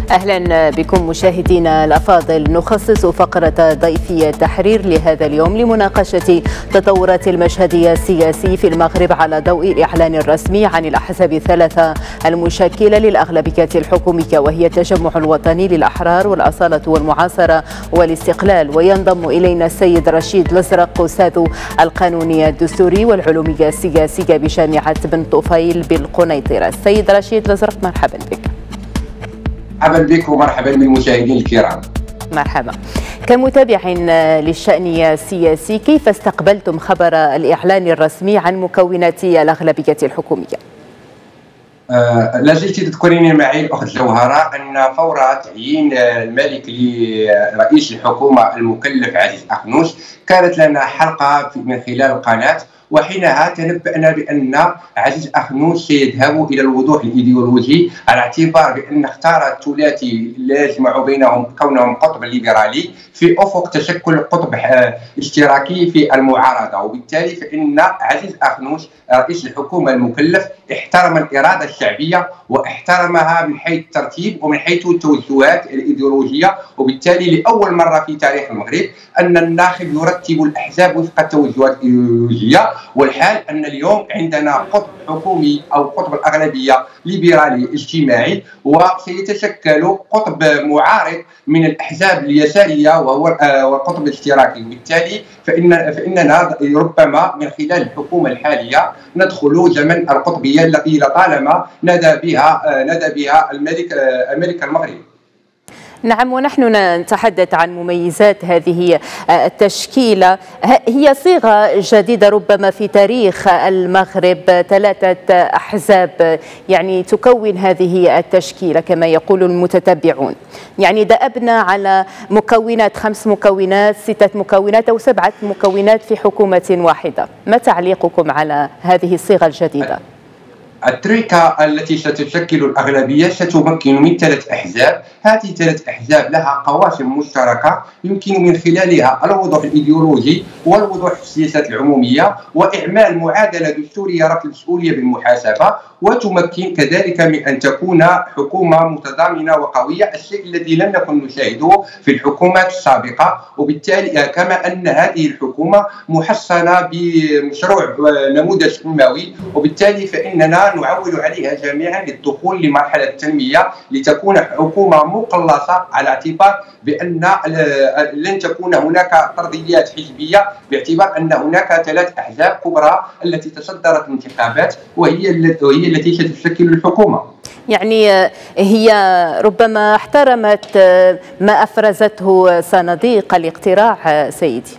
أهلا بكم مشاهدينا الأفاضل. نخصص فقرة ضيفي التحرير لهذا اليوم لمناقشة تطورات المشهد السياسي في المغرب على ضوء الإعلان الرسمي عن الأحزاب الثلاثة المشكلة للأغلبية الحكومية، وهي التجمع الوطني للأحرار والأصالة والمعاصرة والاستقلال. وينضم إلينا السيد رشيد الأزرق، أستاذ القانون الدستوري والعلومية السياسية بجامعة بن طفيل بالقنيطرة. السيد رشيد الأزرق، مرحبا بك. مرحبا بك ومرحبا بالمشاهدين الكرام. مرحبا. كمتابع للشأن السياسي، كيف استقبلتم خبر الإعلان الرسمي عن مكونات الأغلبية الحكومية؟ لازلت تذكرين معي الأخت جوهرة أن فور تعيين الملك لرئيس الحكومة المكلف عزيز أخنوش كانت لنا حلقة من خلال القناة، وحينها تنبأنا بأن عزيز أخنوش سيذهب إلى الوضوح الإيديولوجي على اعتبار بأن اختار الثلاثي لا يجمع بينهم كونهم قطب ليبرالي في أفق تشكل قطب اشتراكي في المعارضة. وبالتالي فإن عزيز أخنوش رئيس الحكومة المكلف احترم الإرادة الشعبية واحترمها من حيث الترتيب ومن حيث التوجهات الإيديولوجية. وبالتالي لأول مرة في تاريخ المغرب أن الناخب يرتب الأحزاب وفق التوجهات الإيديولوجية، والحال أن اليوم عندنا قطب حكومي أو قطب الأغلبية ليبرالي اجتماعي، وسيتشكل قطب معارض من الأحزاب اليسارية وهو القطب الاشتراكي. وبالتالي فإننا ربما من خلال الحكومة الحالية ندخل زمن القطبية التي لطالما نادى بها الملك المغربي. نعم، ونحن نتحدث عن مميزات هذه التشكيلة. هي صيغة جديدة ربما في تاريخ المغرب، ثلاثة أحزاب يعني تكون هذه التشكيلة كما يقول المتتبعون. يعني دأبنا على مكونات، 5 مكونات، 6 مكونات أو 7 مكونات في حكومة واحدة. ما تعليقكم على هذه الصيغة الجديدة؟ التركة التي ستشكل الأغلبية ستمكن من 3 أحزاب. هذه 3 أحزاب لها قواسم مشتركة يمكن من خلالها الوضوح الإيديولوجي والوضوح في السياسات العمومية وإعمال معادلة دستورية ربط المسؤولية بالمحاسبة، وتمكن كذلك من أن تكون حكومة متضامنة وقوية، الشيء الذي لم نكن نشاهده في الحكومات السابقة. وبالتالي كما أن هذه الحكومة محصنة بمشروع نموذج أموي، وبالتالي فإننا نعول عليها جميعا للدخول لمرحلة التنمية لتكون حكومة مقلصة، على اعتبار بأن لن تكون هناك فرضيات حزبية، باعتبار أن هناك 3 أحزاب كبرى التي تصدرت الانتخابات وهي التي ستشكل الحكومة. يعني هي ربما احترمت ما أفرزته صناديق الاقتراع سيدي.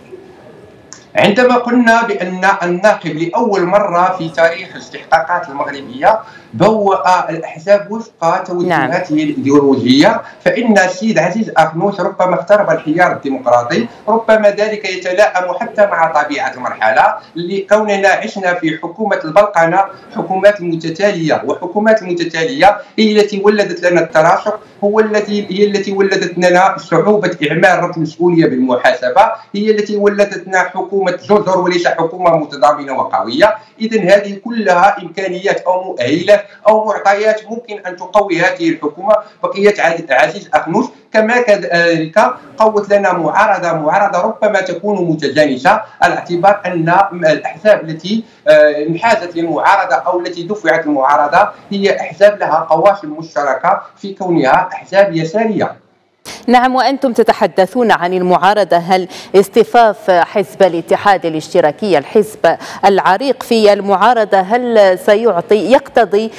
عندما قلنا بأن الناخب لأول مرة في تاريخ الاستحقاقات المغربية بوأ الأحزاب وفق توجهاته الإيديولوجية، فإن السيد عزيز أخنوش ربما اخترب الخيار الديمقراطي، ربما ذلك يتلائم حتى مع طبيعة المرحلة لكوننا عشنا في حكومة البلقنة، حكومات متتالية، وحكومات المتتالية هي التي ولدت لنا التراشق، هي التي ولدت لنا صعوبة إعمال ربط المسؤولية بالمحاسبة، هي التي ولدت لنا حكومة جزر وليس حكومة متضامنة وقوية. إذن هذه كلها إمكانيات أو مؤهلات أو معطيات ممكن أن تقوي هذه الحكومة بقية عزيز أخنوش. كما كذلك قوت لنا معارضة ربما تكون متجانسة، على اعتبار أن الأحزاب التي انحازت للمعارضة أو التي دفعت المعارضة هي أحزاب لها قواسم مشتركة في كونها أحزاب يسارية. نعم، وأنتم تتحدثون عن المعارضة، هل اصطفاف حزب الاتحاد الاشتراكي الحزب العريق في المعارضة هل يقتضي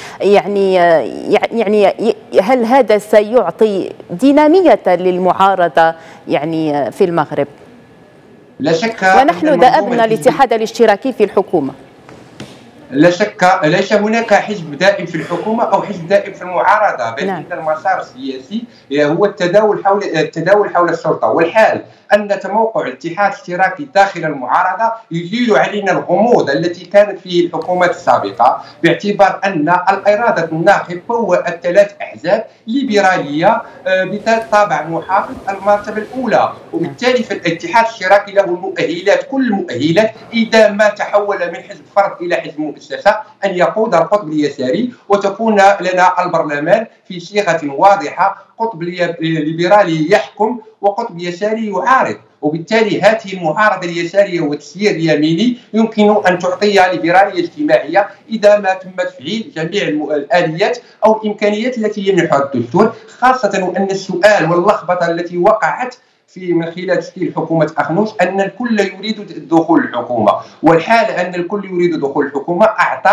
يعني هل هذا سيعطي دينامية للمعارضة يعني في المغرب؟ لا شك، ونحن دأبنا الاتحاد الاشتراكي في الحكومة. لا شك، ليس هناك حزب دائم في الحكومة أو حزب دائم في المعارضة، بل إن المسار السياسي هو التداول حول السلطة. والحال أن تموقع الاتحاد الاشتراكي داخل المعارضة يزيل علينا الغموض التي كانت فيه الحكومات السابقة، باعتبار أن الإرادة الناخب بوأت 3 أحزاب ليبرالية بذات طابع محافظ المرتبة الأولى. وبالتالي فالاتحاد الاشتراكي له المؤهلات، كل المؤهلات إذا ما تحول من حزب فرد إلى حزب مؤسسة أن يقود القطب اليساري وتكون لنا البرلمان في صيغة واضحة قطب ليبرالي يحكم وقطب يساري يعارض، وبالتالي هذه المعارضه اليساريه والتسيير اليميني يمكن ان تعطي ليبراليه اجتماعيه اذا ما تم تفعيل جميع الاليات او الامكانيات التي يمنحها الدستور، خاصه وان السؤال واللخبطه التي وقعت من خلال تشكيل حكومة أخنوش أن الكل يريد دخول الحكومة، والحال أن الكل يريد دخول الحكومة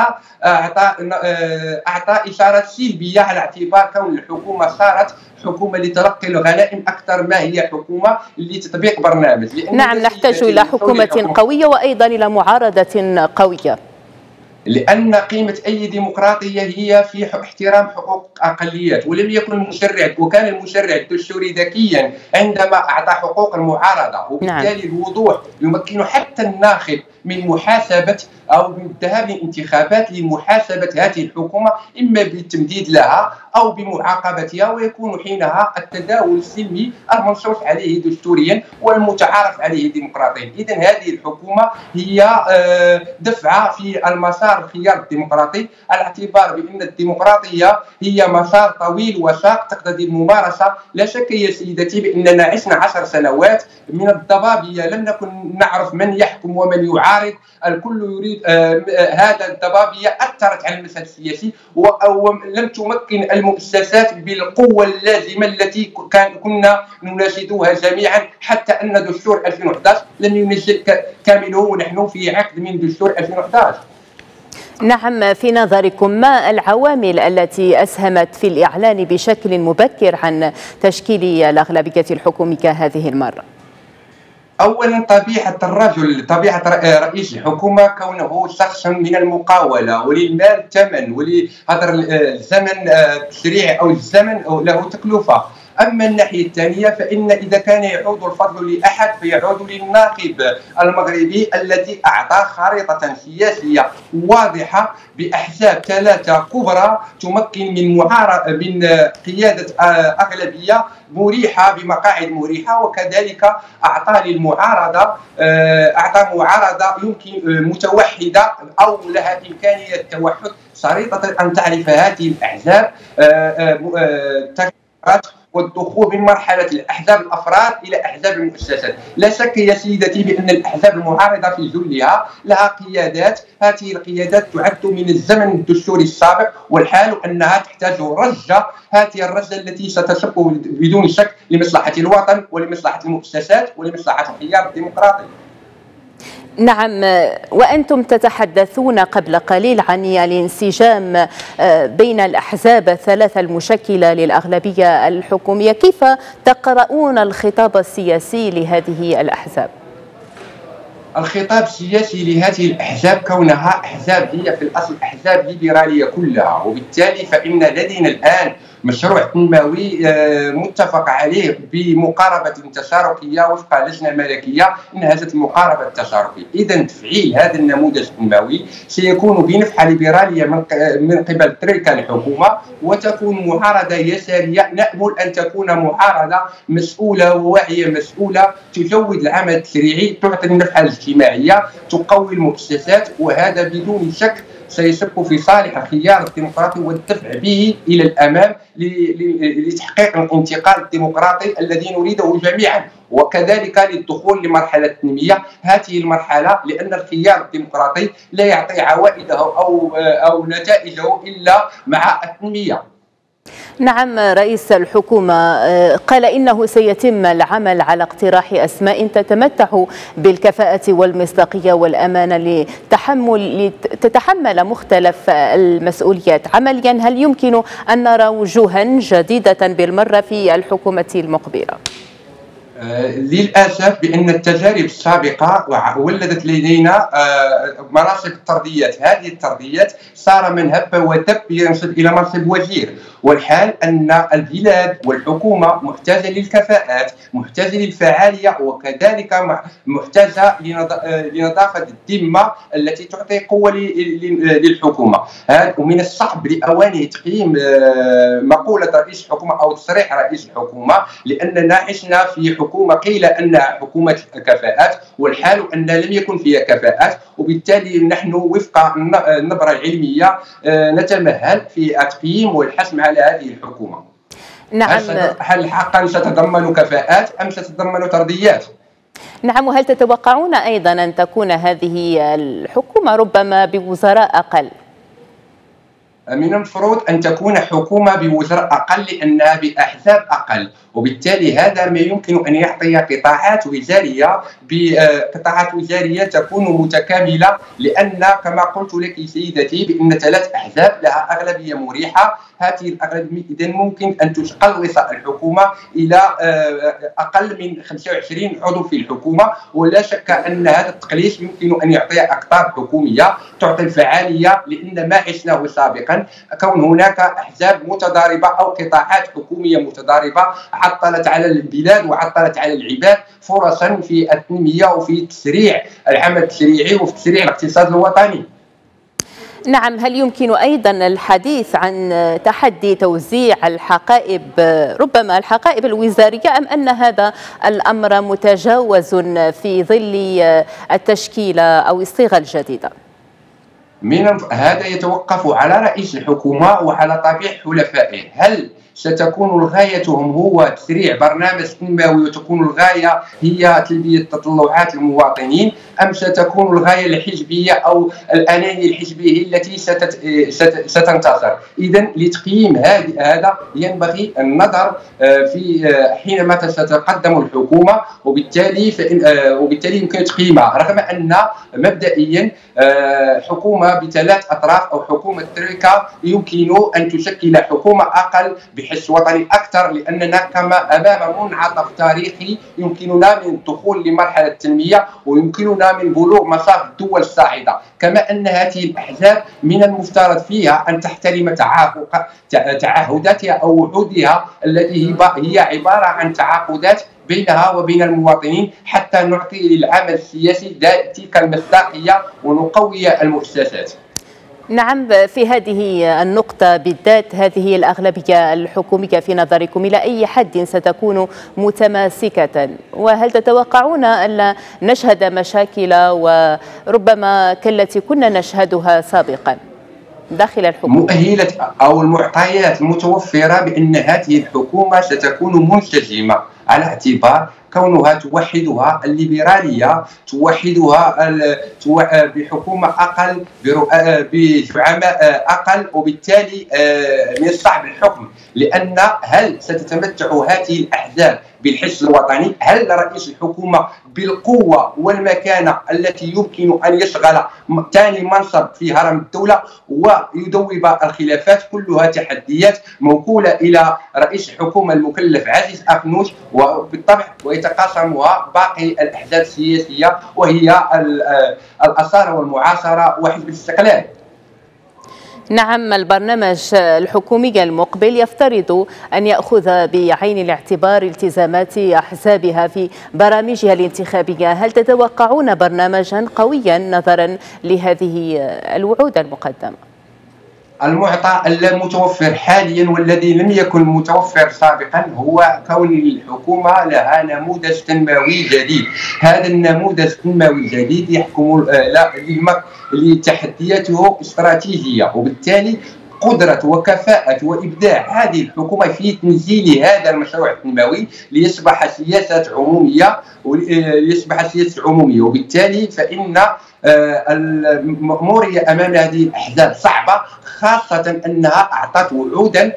أعطى إشارات سلبية على اعتبار كون الحكومة صارت حكومة لتلقي الغنائم أكثر ما هي حكومة لتطبيق برنامج. نعم، نحتاج إلى حكومة قوية وأيضا إلى معارضة قوية، لأن قيمة أي ديمقراطية هي في احترام حقوق الأقليات، ولم يكن المشرع وكان المشرع الدستوري ذكيا عندما أعطى حقوق المعارضة، وبالتالي الوضوح يمكن حتى الناخب من محاسبة أو من الذهاب للانتخابات لمحاسبة هذه الحكومة، إما بالتمديد لها أو بمعاقبتها، ويكون حينها التداول السلمي المنصوص عليه دستوريا والمتعارف عليه ديمقراطيا. إذن هذه الحكومة هي دفعة في المسار الخيار الديمقراطي، على اعتبار بأن الديمقراطية هي مسار طويل وشاق تقتضي الممارسة. لا شك يا سيدتي بأننا عشنا 10 سنوات من الضبابية، لم نكن نعرف من يحكم ومن يعارض، الكل يريد هذا الضبابية أثرت على المشهد السياسي ولم تمكن المؤسسات بالقوة اللازمة التي كنا نناشدها جميعا، حتى أن دستور 2011 لم ينزل كامله ونحن في عقد من دستور 2011. نعم، في نظركم ما العوامل التي أسهمت في الإعلان بشكل مبكر عن تشكيل الأغلبية الحكومية هذه المرة؟ اولا طبيعه الرجل، طبيعه رئيس الحكومه كونه شخصا من المقاوله وللمال ثمن ولهذا الزمن التشريعي او الزمن له تكلفه. اما الناحيه الثانيه فان اذا كان يعود الفضل لاحد فيعود للناخب المغربي الذي اعطى خريطه سياسيه واضحه باحزاب 3 كبرى تمكن من قياده اغلبيه مريحه بمقاعد مريحه، وكذلك اعطى للمعارضه معارضه يمكن متوحده او لها امكانيه التوحد، شريطه ان تعرف هذه الاحزاب والدخول من مرحلة الأحزاب الأفراد إلى أحزاب المؤسسات. لا شك يا سيدتي بأن الأحزاب المعارضة في جلها لها قيادات، هذه القيادات تعد من الزمن الدستوري السابق، والحال أنها تحتاج رجة، هذه الرجة التي ستصب بدون شك لمصلحة الوطن ولمصلحة المؤسسات ولمصلحة الخيار الديمقراطي. نعم، وأنتم تتحدثون قبل قليل عن الانسجام بين الأحزاب الثلاثة المشكلة للأغلبية الحكومية، كيف تقرؤون الخطاب السياسي لهذه الأحزاب؟ الخطاب السياسي لهذه الأحزاب كونها أحزاب هي في الأصل أحزاب ليبرالية كلها، وبالتالي فإن لدينا الآن مشروع تنموي متفق عليه بمقاربة تشاركية وفق لجنة ملكية انهزت المقاربة التشاركية. إذا تفعيل هذا النموذج التنموي سيكون بنفحة ليبرالية من قبل تلك الحكومة، وتكون معارضة يسارية. نأمل أن تكون معارضة مسؤولة وواعية مسؤولة، تزود العمل التشريعي، تعطي النفحة الاجتماعية، تقوي المؤسسات، وهذا بدون شك سيصب في صالح الخيار الديمقراطي والدفع به إلى الأمام لتحقيق الانتقال الديمقراطي الذي نريده جميعا، وكذلك للدخول لمرحلة التنمية. هذه المرحلة لأن الخيار الديمقراطي لا يعطي عوائده أو نتائجه إلا مع التنمية. نعم، رئيس الحكومة قال إنه سيتم العمل على اقتراح أسماء تتمتع بالكفاءة والمصداقية والأمانة لتتحمل مختلف المسؤوليات. عمليا هل يمكن أن نرى وجوها جديدة بالمرة في الحكومة المقبلة؟ للأسف بأن التجارب السابقة ولدت لدينا مناصب الطرديات، هذه الطرديات صار من هب ودب ينصب إلى منصب وزير، والحال أن البلاد والحكومة محتاجة للكفاءات، محتاجة للفعالية، وكذلك محتاجة لنظافة الذمة التي تعطي قوة للحكومة. ومن الصعب لأوانه تقييم مقولة رئيس الحكومة أو تصريح رئيس الحكومة، لأننا عشنا في حكومة قيل أنها حكومة كفاءات، والحال أن لم يكن فيها كفاءات، وبالتالي نحن وفق النبرة العلمية نتمهل في التقييم والحسم على هذه الحكومة. نعم. هل حقا ستتضمن كفاءات أم ستتضمن ترضيات؟ نعم، وهل تتوقعون أيضا أن تكون هذه الحكومة ربما بوزراء أقل؟ من المفروض أن تكون حكومة بوزراء أقل لأنها بأحزاب أقل، وبالتالي هذا ما يمكن أن يعطي قطاعات وزارية تكون متكاملة، لأن كما قلت لك سيدتي بأن 3 أحزاب لها أغلبية مريحة. هذه الأغلبية إذن ممكن أن تقلص الحكومة إلى أقل من 25 عضو في الحكومة، ولا شك أن هذا التقليص يمكن أن يعطي أقطاب حكومية تعطي الفعالية، لأن ما عشناه سابقا كون هناك أحزاب متضاربة أو قطاعات حكومية متضاربة عطلت على البلاد وعطلت على العباد فرصا في التنمية وفي تسريع العمل التشريعي وفي تسريع الاقتصاد الوطني. نعم، هل يمكن أيضا الحديث عن تحدي توزيع الحقائب، ربما الحقائب الوزارية، أم أن هذا الأمر متجاوز في ظل التشكيلة أو الصيغة الجديدة؟ هذا يتوقف على رئيس الحكومة وعلى طبيعة حلفائه. هل ستكون غايتهم هو تسريع برنامج تنموي وتكون الغاية هي تلبية تطلعات المواطنين، أم ستكون الغاية الحزبية أو الأنانية الحزبية التي ستنتصر؟ إذن لتقييم هذا ينبغي النظر في حينما ستتقدم الحكومة، وبالتالي يمكن تقييمها، رغم أن مبدئيا حكومة ب3 أطراف أو حكومة ترويكا يمكن أن تشكل حكومة أقل بحس وطني أكثر، لأننا كما أمام منعطف تاريخي يمكننا من الدخول لمرحلة التنمية ويمكننا من بلوغ مصاف الدول الصاعدة. كما أن هذه الأحزاب من المفترض فيها أن تحترم تعهداتها أو وعودها التي هي عبارة عن تعاقدات بينها وبين المواطنين، حتى نعطي للعمل السياسي تلك المصداقية ونقوي المؤسسات. نعم، في هذه النقطة بالذات هذه الأغلبية الحكومية في نظركم إلى أي حد ستكون متماسكة؟ وهل تتوقعون أن نشهد مشاكل وربما كالتي كنا نشهدها سابقا داخل الحكومة؟ مؤهلة أو المعطيات المتوفرة بأن هذه الحكومة ستكون منسجمة، على اعتبار كونها توحدها الليبرالية، توحدها بحكومة أقل بزعماء أقل، وبالتالي من الصعب الحكم. لأن هل ستتمتع هذه الأحزاب بالحس الوطني؟ هل رئيس الحكومة بالقوة والمكانة التي يمكن أن يشغل ثاني منصب في هرم الدولة ويذوب الخلافات؟ كلها تحديات موكولة إلى رئيس الحكومة المكلف عزيز أخنوش، وبالطبع ويتقاسمها باقي الأحزاب السياسية وهي الأصالة والمعاصرة وحزب الاستقلال. نعم، البرنامج الحكومي المقبل يفترض أن يأخذ بعين الاعتبار التزامات أحزابها في برامجها الانتخابية. هل تتوقعون برنامجا قويا نظرا لهذه الوعود المقدمة؟ المعطى المتوفر حاليا والذي لم يكن متوفر سابقا هو كون الحكومة لها نموذج تنموي جديد. هذا النموذج التنموي الجديد يحكم لتحدياته استراتيجية، وبالتالي قدرة وكفاءة وإبداع هذه الحكومة في تنزيل هذا المشروع التنموي ليصبح سياسة عمومية، وبالتالي فإن المأمورية أمام هذه الأحزاب صعبة، خاصة أنها أعطت وعودا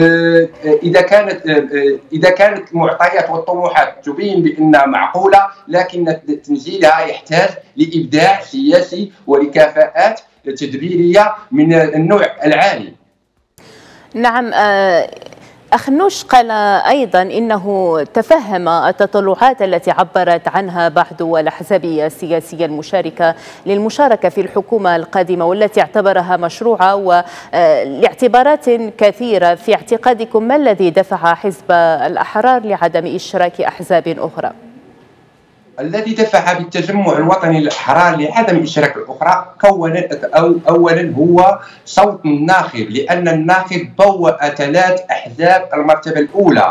إذا كانت المعطيات والطموحات تبين بأنها معقولة، لكن تنزيلها يحتاج لإبداع سياسي ولكفاءات تدبيرية من النوع العالي. نعم، أخنوش قال أيضا إنه تفهم التطلعات التي عبرت عنها بعض الأحزاب السياسية المشاركة للمشاركة في الحكومة القادمة، والتي اعتبرها مشروعة ولاعتبارات كثيرة. في اعتقادكم ما الذي دفع حزب الأحرار لعدم إشراك أحزاب أخرى؟ الذي دفع بالتجمع الوطني للأحرار لعدم إشراك الأخرى أولا هو صوت الناخب، لأن الناخب بوأ 3 أحزاب المرتبة الأولى.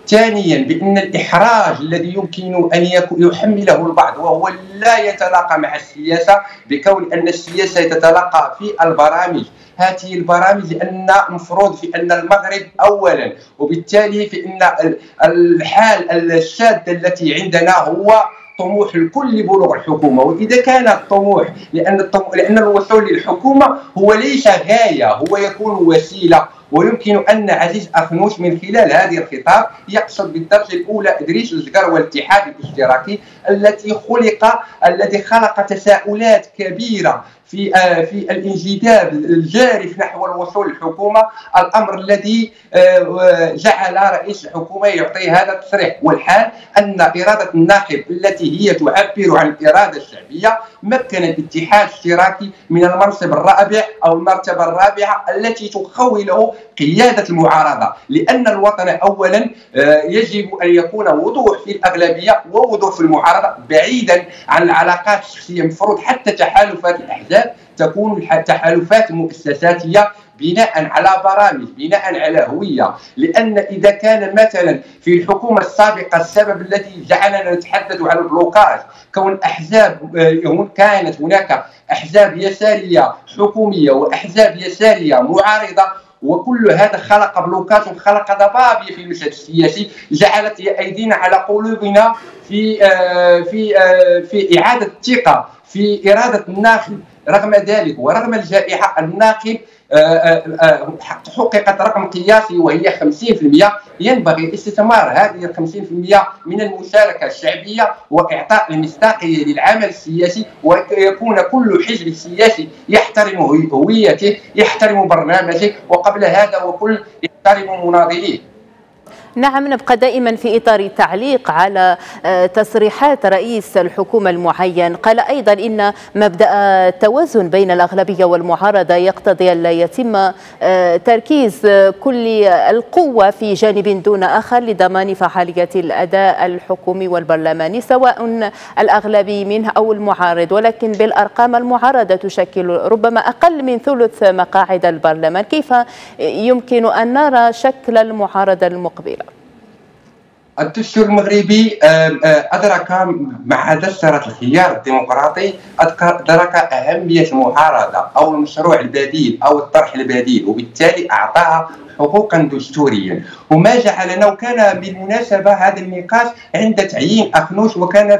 ثانيا بأن الإحراج الذي يمكن أن يحمله البعض وهو لا يتلاقى مع السياسة، بكون أن السياسة تتلاقى في البرامج، هذه البرامج لأن المفروض في أن المغرب أولا، وبالتالي في أن الحال الشاذة التي عندنا هو طموح الكل لبلوغ الحكومة. وإذا كان الطموح لأن الوصول للحكومة هو ليس غاية، هو يكون وسيلة. ويمكن أن عزيز أخنوش من خلال هذه الخطاب يقصد بالدرجة الأولى إدريس الزقر والاتحاد الاشتراكي الذي خلق تساؤلات كبيرة في الانجذاب الجارف نحو الوصول للحكومة، الأمر الذي جعل رئيس الحكومة يعطي هذا التصريح. والحال أن إرادة الناخب التي هي تعبر عن الإرادة الشعبية مكن الاتحاد الاشتراكي من المنصب الرابع أو المرتبة الرابعة التي تخوله قيادة المعارضة، لأن الوطن أولا يجب أن يكون وضوح في الأغلبية ووضوح في المعارضة بعيدا عن العلاقات الشخصية. مفروض حتى تحالفات الأحزاب تكون تحالفات مؤسساتية بناء على برامج، بناء على هوية. لأن إذا كان مثلا في الحكومة السابقة السبب الذي جعلنا نتحدث عن البلوكاج كون أحزاب، كانت هناك أحزاب يسارية حكومية وأحزاب يسارية معارضة، وكل هذا خلق بلوكات وخلق ضبابية في المشهد السياسي، جعلت أيدينا على قلوبنا في إعادة الثقة في إرادة الناخب. رغم ذلك ورغم الجائحة الناخب حققت رقم قياسي وهي 50%. ينبغي استثمار هذه 50% من المشاركة الشعبية وإعطاء المصداقية للعمل السياسي، ويكون كل حزب سياسي يحترم هويته، يحترم برنامجه، وقبل هذا وكل يحترم مناضليه. نعم، نبقى دائما في إطار التعليق على تصريحات رئيس الحكومة المعين. قال أيضا إن مبدأ التوازن بين الأغلبية والمعارضة يقتضي أن لا يتم تركيز كل القوة في جانب دون آخر لضمان فعالية الأداء الحكومي والبرلماني سواء الأغلبي منه أو المعارض، ولكن بالأرقام المعارضة تشكل ربما أقل من ثلث مقاعد البرلمان. كيف يمكن أن نرى شكل المعارضة المقبلة؟ الدستور المغربي أدرك مع دسترة الخيار الديمقراطي أدرك أهمية المعارضة أو المشروع البديل أو الطرح البديل، وبالتالي أعطاها حقوقا دستوريا. وما جعلنا، وكان بالمناسبة هذا النقاش عند تعيين أخنوش، وكان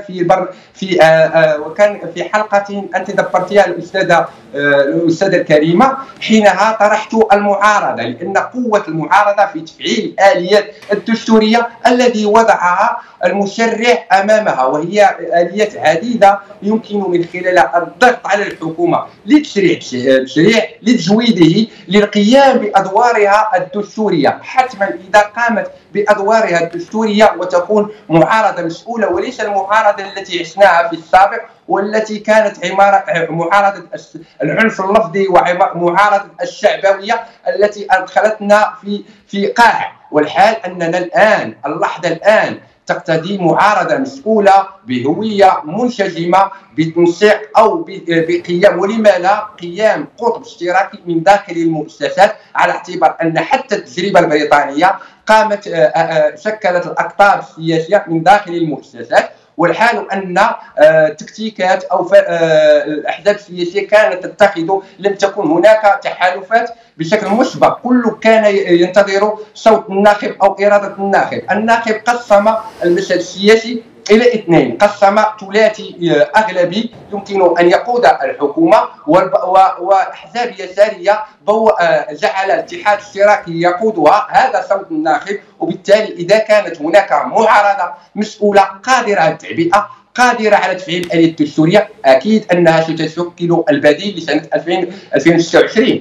في حلقة أنت ذكرتيها الأستاذة الكريمة، حينها طرحت المعارضة، لأن قوة المعارضة في تفعيل الآليات الدستورية الذي وضعها المشرع أمامها، وهي آليات عديدة يمكن من خلالها الضغط على الحكومة لتشريع لتجويده للقيام بأدوارها الدستورية. حتما إذا قامت بأدوارها الدستورية وتكون معارضة مسؤولة، وليس المعارضة التي عشناها في السابق والتي كانت معارضة العنف اللفظي ومعارضة الشعبوية التي أدخلتنا في قاع. والحال أننا الآن اللحظة الآن تقتضي معارضة مسؤولة بهوية منسجمة بتنسيق أو بقيام، ولما لا قيام قطب اشتراكي من داخل المؤسسات، على اعتبار أن حتى التجربة البريطانية شكلت الأقطاب السياسية من داخل المؤسسات. والحال أن تكتيكات أو الأحزاب السياسية كانت تتخذ، لم تكن هناك تحالفات بشكل مسبق، كله كان ينتظر صوت الناخب أو إرادة الناخب. الناخب قسم المشهد السياسي إلى اثنين، قسم ثلاثي أغلبي يمكن أن يقود الحكومة، وأحزاب يسارية جعل الاتحاد الاشتراكي يقودها، هذا صوت الناخب. وبالتالي إذا كانت هناك معارضة مسؤولة قادرة على التعبئة، قادرة على تفعيل الآلية الدستورية، أكيد أنها ستشكل البديل لسنة 2026.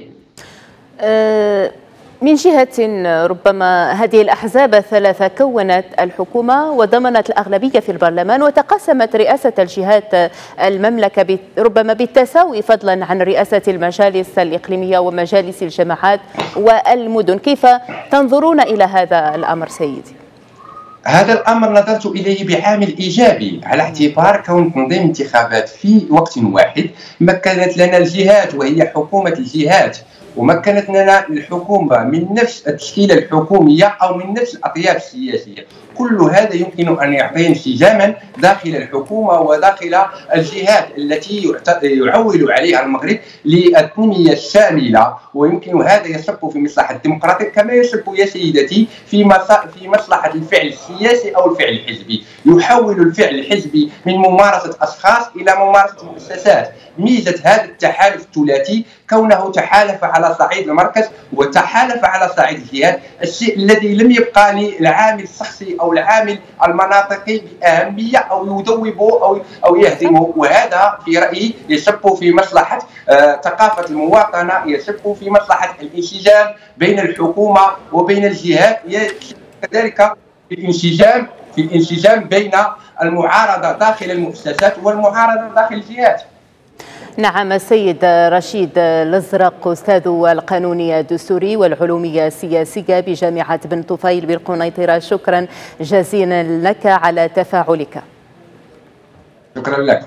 من جهة ربما هذه الأحزاب الثلاثة كونت الحكومة وضمنت الأغلبية في البرلمان وتقاسمت رئاسة الجهات المملكة ربما بالتساوي فضلا عن رئاسة المجالس الإقليمية ومجالس الجماعات والمدن. كيف تنظرون إلى هذا الأمر سيدي؟ هذا الأمر نظرت إليه بعامل إيجابي، على اعتبار كون تنظيم انتخابات في وقت واحد مكنت لنا الجهات وهي حكومة الجهات ومكنتنا الحكومة من نفس التشكيلة الحكومية أو من نفس الأطياف السياسية. كل هذا يمكن أن يعطي انسجاما داخل الحكومة وداخل الجهات التي يعول عليها المغرب للتنمية الشاملة، ويمكن هذا يصب في مصلحة الديمقراطية كما يصب يا سيدتي في مصلحة الفعل السياسي أو الفعل الحزبي. يحول الفعل الحزبي من ممارسة أشخاص إلى ممارسة مؤسسات. ميزة هذا التحالف الثلاثي كونه تحالف على صعيد المركز وتحالف على صعيد الجهات، الشيء الذي لم يبقى للعامل الشخصي أو العامل المناطقي بأهمية أو يذوبه أو يهدمه. وهذا في رأيي يصب في مصلحة ثقافة المواطنة، يصب في مصلحة الانسجام بين الحكومة وبين الجهات، كذلك في الانسجام بين المعارضة داخل المؤسسات والمعارضة داخل الجهات. نعم، السيد رشيد الأزرق، أستاذ القانون الدستوري والعلوم السياسية بجامعة بن طفيل بالقنيطرة، شكرا جزيلا لك على تفاعلك. شكرا لك.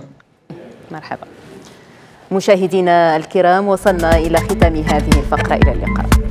مرحبا. مشاهدينا الكرام، وصلنا إلى ختام هذه الفقرة، إلى اللقاء.